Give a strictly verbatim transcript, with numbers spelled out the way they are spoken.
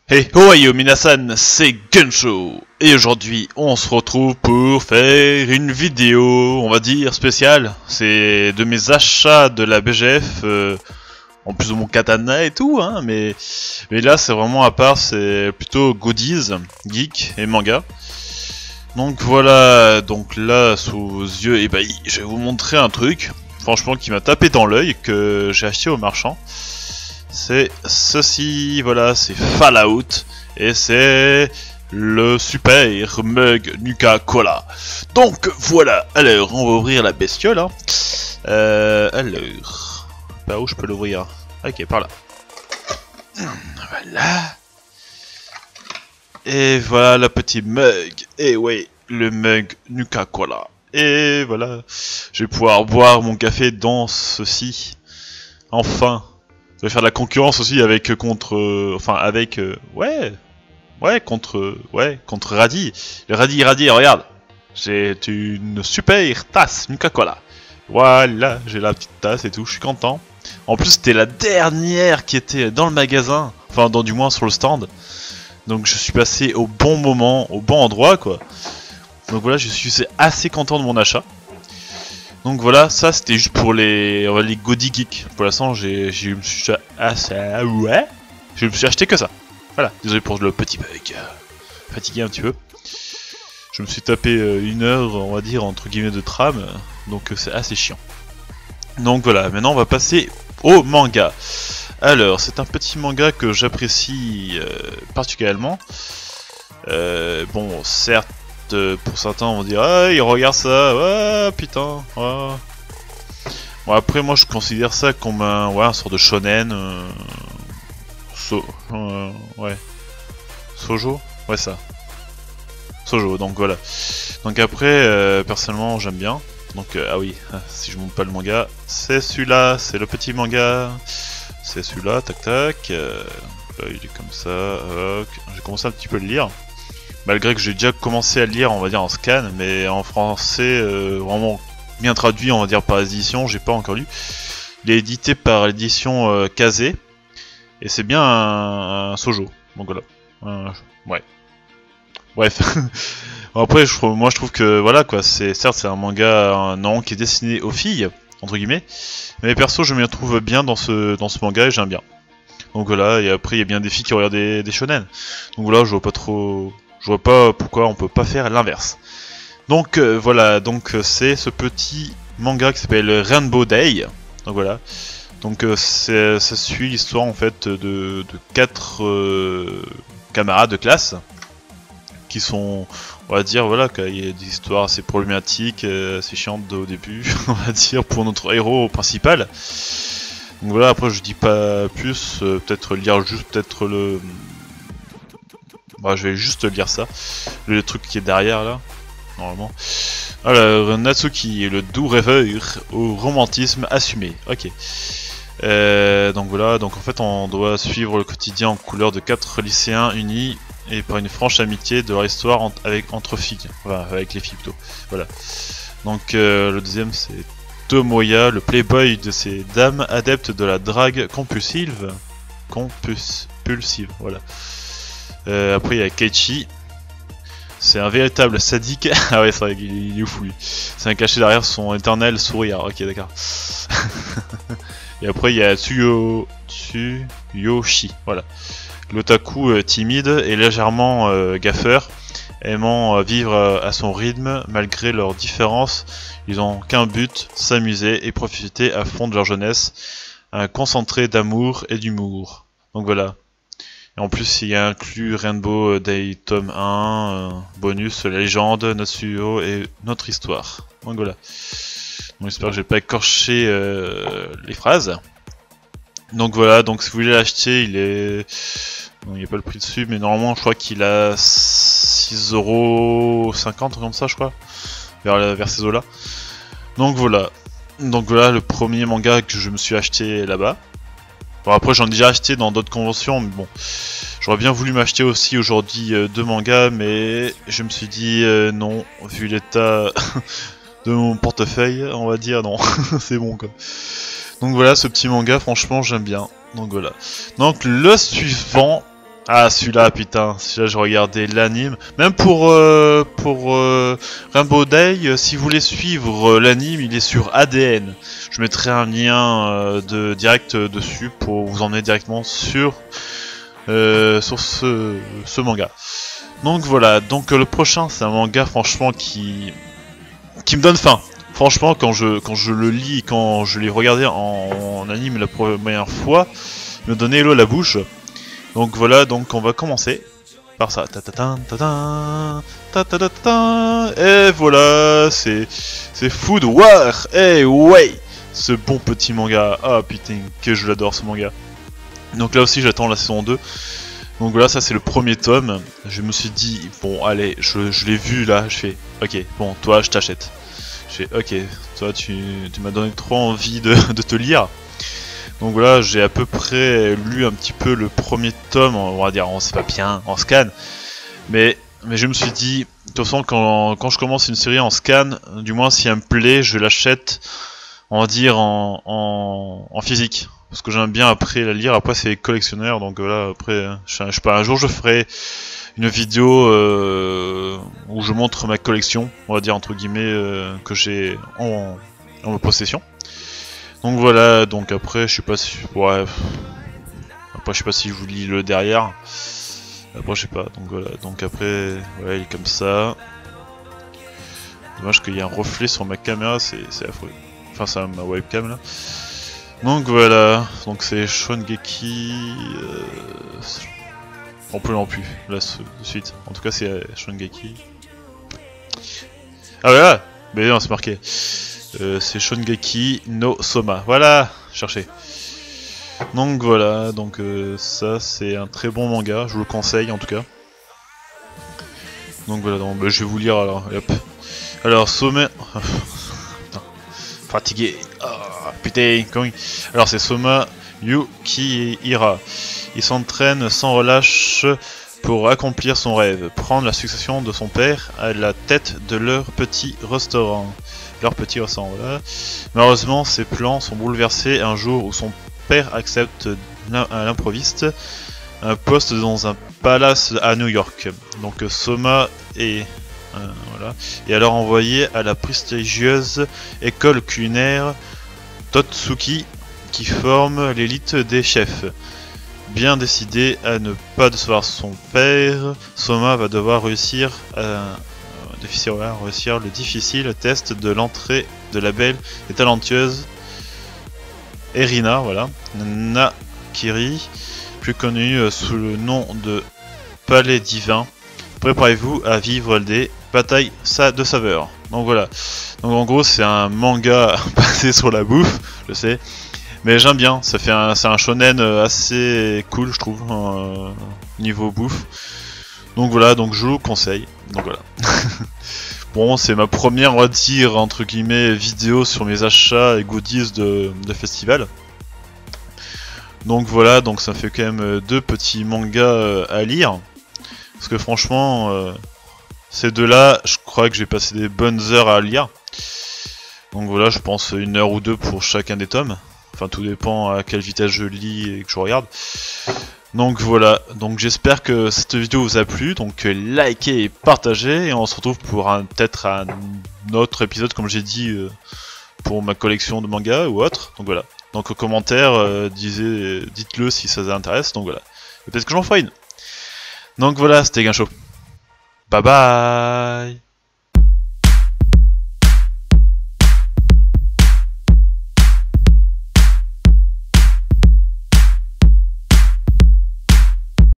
Hey, ohayo minasan, c'est Gunshow. Et aujourd'hui, on se retrouve pour faire une vidéo, on va dire, spéciale. C'est de mes achats de la B G F, euh, en plus de mon katana et tout, hein, mais, mais là, c'est vraiment à part, c'est plutôt goodies, geek et manga. Donc voilà, donc là, sous vos yeux ébahis, je vais vous montrer un truc, franchement, qui m'a tapé dans l'œil, que j'ai acheté au marchand. C'est ceci, voilà, c'est Fallout, et c'est le super mug Nuka Cola. Donc voilà, alors on va ouvrir la bestiole. Hein. Euh, alors, par où je peux l'ouvrir? Ok, par là. Voilà. Et voilà le petit mug, et oui, le mug Nuka Cola. Et voilà, je vais pouvoir boire mon café dans ceci. Enfin. Je vais faire de la concurrence aussi avec euh, contre euh, enfin avec euh, ouais ouais contre euh, ouais contre Radis. Le Radis Radis, regarde, j'ai une super tasse Nuka Cola. Voilà, j'ai la petite tasse et tout, je suis content. En plus c'était la dernière qui était dans le magasin, enfin dans du moins sur le stand. Donc je suis passé au bon moment, au bon endroit quoi. Donc voilà, je suis assez content de mon achat. Donc voilà, ça c'était juste pour les, les Goody Geeks. Pour l'instant, j'ai, je me suis acheté, ouais, je me suis acheté que ça. Voilà, désolé pour le petit bug, euh, fatigué un petit peu. Je me suis tapé euh, une heure, on va dire entre guillemets de tram, euh, donc euh, c'est assez chiant. Donc voilà, maintenant on va passer au manga. Alors, c'est un petit manga que j'apprécie euh, particulièrement. Euh, bon, certes. Pour certains on va dire ah il regarde ça, ouais putain, ouais. Bon après moi je considère ça comme un, ouais, un sort de shonen, euh, so, euh, ouais, sojo, ouais ça, sojo, donc voilà. Donc après euh, personnellement j'aime bien, donc euh, ah oui, si je monte pas le manga, c'est celui-là, c'est le petit manga, c'est celui-là, tac tac, euh, là il est comme ça, ok. J'ai commencé un petit peu à le lire. Malgré que j'ai déjà commencé à le lire, on va dire en scan, mais en français, euh, vraiment bien traduit, on va dire par édition, j'ai pas encore lu. Il est édité par l'édition euh, Kazé, et c'est bien un, un sojo, donc voilà. Euh, ouais. Bref. Après, je, moi je trouve que, voilà quoi, c'est certes c'est un manga, un nom qui est destiné aux filles, entre guillemets, mais perso je m'y retrouve bien dans ce, dans ce manga et j'aime bien. Donc voilà, et après il y a bien des filles qui regardent des, des shonen. Donc voilà, je vois pas trop... Je vois pas pourquoi on peut pas faire l'inverse. Donc euh, voilà, donc euh, c'est ce petit manga qui s'appelle Rainbow Day. Donc voilà. Donc euh, ça suit l'histoire en fait de, de quatre euh, camarades de classe qui sont, on va dire, voilà, qu'il y a des histoires assez problématiques, euh, assez chiantes au début, on va dire, pour notre héros principal. Donc voilà, après je dis pas plus, euh, peut-être lire juste peut-être le... Bah, je vais juste lire ça, le truc qui est derrière là, normalement. Alors, Natsuki, le doux rêveur au romantisme assumé. Ok. Euh, donc voilà, donc en fait on doit suivre le quotidien en couleur de quatre lycéens unis et par une franche amitié de leur histoire en avec, entre filles. Enfin, avec les filles plutôt. Voilà. Donc euh, le deuxième c'est Tomoya, le playboy de ces dames adeptes de la drague compulsive. Compulsive, voilà. Euh, après il y a Keiichi, c'est un véritable sadique. Ah ouais c'est vrai qu'il est ouf lui. C'est un caché derrière son éternel sourire. Ok d'accord. Et après il y a Tsuyo... Tsuyoshi, voilà. L'otaku euh, timide et légèrement euh, gaffeur, aimant euh, vivre euh, à son rythme malgré leurs différences. Ils ont qu'un but, s'amuser et profiter à fond de leur jeunesse. Un concentré d'amour et d'humour. Donc voilà. Et en plus, il y a inclus Rainbow Day tome un, euh, bonus, la légende, Natsuyo et notre histoire. Donc voilà. Donc j'espère que j'ai pas écorché euh, les phrases. Donc voilà, donc si vous voulez l'acheter, il est... il n'y a pas le prix dessus, mais normalement je crois qu'il a six euros cinquante comme ça je crois. Vers, vers ces eaux là. Donc voilà. Donc voilà le premier manga que je me suis acheté là-bas. Bon après j'en ai déjà acheté dans d'autres conventions, mais bon, j'aurais bien voulu m'acheter aussi aujourd'hui euh, deux mangas, mais je me suis dit euh, non, vu l'état de mon portefeuille, on va dire non, c'est bon quoi. Donc voilà, ce petit manga, franchement j'aime bien, donc voilà. Donc le suivant, Ah, celui-là, putain, celui-là, je regardais l'anime. Même pour, euh, pour euh, Rainbow Day, euh, si vous voulez suivre euh, l'anime, il est sur A D N. Je mettrai un lien euh, de direct euh, dessus pour vous emmener directement sur, euh, sur ce, ce manga. Donc voilà, donc euh, le prochain, c'est un manga franchement qui, qui me donne faim. Franchement, quand je, quand je le lis, quand je l'ai regardé en, en anime la première fois, il me donnait l'eau à la bouche. Donc voilà, donc on va commencer par ça. Ta ta ta ta ta ta ta ta. Et voilà, c'est c'est Food War. Eh ouais, ce bon petit manga. Ah putain, que je l'adore ce manga. Donc là aussi j'attends la saison deux. Donc voilà, ça c'est le premier tome. Je me suis dit bon allez, je, je l'ai vu là, je fais ok, bon toi je t'achète. Je fais ok, toi tu, tu m'as donné trop envie de, de te lire. Donc voilà, j'ai à peu près lu un petit peu le premier tome, on va dire, on sait pas bien, en scan. Mais, mais je me suis dit, de toute façon, quand, quand je commence une série en scan, du moins si elle me plaît, je l'achète, on va dire, en, en, en physique. Parce que j'aime bien après la lire, après c'est collectionneur, donc voilà, après, je, je sais pas, un jour je ferai une vidéo euh, où je montre ma collection, on va dire, entre guillemets, euh, que j'ai en, en possession. Donc voilà, donc après je sais pas si... Ouais... Après je sais pas si je vous lis le derrière. Après je sais pas, donc voilà, donc après... Voilà, il est comme ça. Dommage qu'il y ait un reflet sur ma caméra, c'est affreux. Enfin c'est ma webcam là. Donc voilà, donc c'est Shōngeki... Euh... On peut non plus, là de suite. En tout cas c'est Shōngeki. Ah voilà, mais non c'est marqué. Euh, c'est Shōngeki no Soma. Voilà, cherchez. Donc voilà, donc euh, ça c'est un très bon manga, je vous le conseille en tout cas. Donc voilà, donc, bah, je vais vous lire alors. Hop. Alors Soma, fatigué. Oh, putain, comment il... Alors c'est Soma Yukihira. Il s'entraîne sans relâche pour accomplir son rêve, prendre la succession de son père à la tête de leur petit restaurant. Leur petit restaurant, voilà. Malheureusement, ses plans sont bouleversés un jour où son père accepte à l'improviste un poste dans un palace à New York. Donc Soma est, euh, voilà, est alors envoyé à la prestigieuse école culinaire Totsuki qui forme l'élite des chefs. Bien décidé à ne pas décevoir son père, Soma va devoir réussir à Difficile, voilà, réussir le difficile test de l'entrée de la belle et talentueuse Erina, voilà, Nakiri, plus connue sous le nom de Palais Divin. Préparez-vous à vivre des batailles de saveurs. Donc voilà, donc en gros c'est un manga basé sur la bouffe, je sais, mais j'aime bien, ça fait un, c'est un shonen assez cool je trouve, euh, niveau bouffe. Donc voilà, donc je vous conseille. Donc voilà. Bon, c'est ma première, on va dire, entre guillemets, vidéo sur mes achats et goodies de, de festival. Donc voilà, donc ça fait quand même deux petits mangas à lire. Parce que franchement, euh, ces deux-là, je crois que j'ai passé des bonnes heures à lire. Donc voilà, je pense une heure ou deux pour chacun des tomes. Enfin, tout dépend à quelle vitesse je lis et que je regarde. Donc voilà, donc j'espère que cette vidéo vous a plu, donc likez et partagez, et on se retrouve pour un peut-être un autre épisode comme j'ai dit euh, pour ma collection de mangas ou autre. Donc voilà, donc aux commentaires, euh, dites-le si ça vous intéresse, donc voilà, peut-être que j'en ferai une. Donc voilà, c'était Gaincho. Bye bye.